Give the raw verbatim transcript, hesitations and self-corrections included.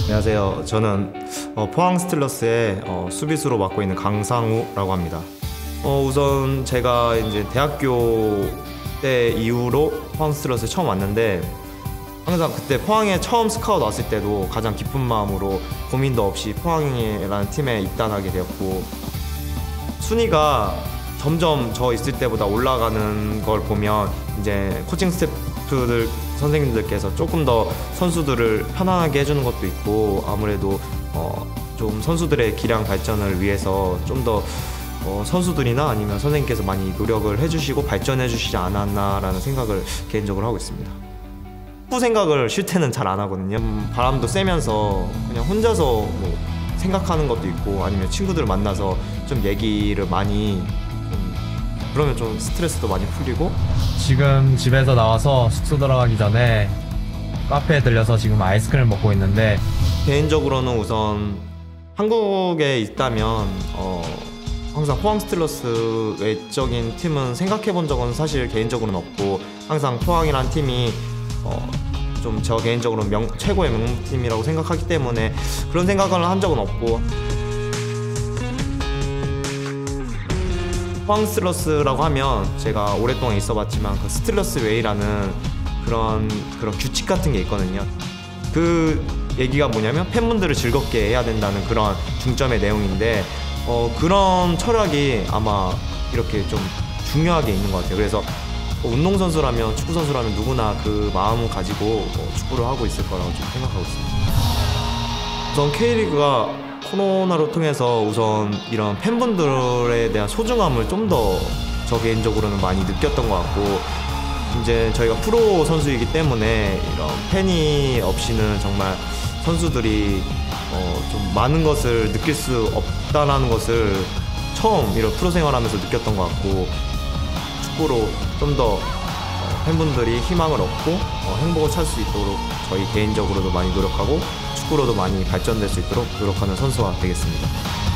안녕하세요. 저는 어, 포항 스틸러스의 어, 수비수로 맡고 있는 강상우라고 합니다. 어, 우선 제가 이제 대학교 때 이후로 포항 스틸러스에 처음 왔는데 항상 그때 포항에 처음 스카우트 왔을 때도 가장 기쁜 마음으로 고민도 없이 포항이라는 팀에 입단하게 되었고, 순위가 점점 저 있을 때보다 올라가는 걸 보면 이제 코칭 스태프들 선생님들께서 조금 더 선수들을 편안하게 해주는 것도 있고, 아무래도 어 좀 선수들의 기량 발전을 위해서 좀 더 어 선수들이나 아니면 선생님께서 많이 노력을 해주시고 발전해 주시지 않았나라는 생각을 개인적으로 하고 있습니다. 축구 생각을 쉴 때는 잘 안 하거든요. 음, 바람도 쐬면서 그냥 혼자서 뭐 생각하는 것도 있고, 아니면 친구들 만나서 좀 얘기를 많이 좀 그러면 좀 스트레스도 많이 풀리고. 지금 집에서 나와서 숙소 들어가기 전에 카페에 들려서 지금 아이스크림 먹고 있는데, 개인적으로는 우선 한국에 있다면 어, 항상 포항 스틸러스 외적인 팀은 생각해 본 적은 사실 개인적으로는 없고, 항상 포항이란 팀이 어, 좀 저 개인적으로 명, 최고의 명문팀이라고 생각하기 때문에 그런 생각을 한 적은 없고, 포항 스틸러스라고 하면 제가 오랫동안 있어봤지만 그 스틸러스 웨이라는 그런 그런 규칙 같은 게 있거든요. 그 얘기가 뭐냐면 팬분들을 즐겁게 해야 된다는 그런 중점의 내용인데, 어, 그런 철학이 아마 이렇게 좀 중요하게 있는 것 같아요. 그래서 운동선수라면, 축구선수라면 누구나 그 마음을 가지고 축구를 하고 있을 거라고 좀 생각하고 있습니다. 우선 K리그가 코로나로 통해서 우선 이런 팬분들에 대한 소중함을 좀 더 저 개인적으로는 많이 느꼈던 것 같고, 이제 저희가 프로 선수이기 때문에 이런 팬이 없이는 정말 선수들이 어 좀 많은 것을 느낄 수 없다라는 것을 처음 이런 프로 생활하면서 느꼈던 것 같고, 축구로 좀 더 팬분들이 희망을 얻고 어 행복을 찾을 수 있도록 저희 개인적으로도 많이 노력하고 축구로도 많이 발전될 수 있도록 노력하는 선수가 되겠습니다.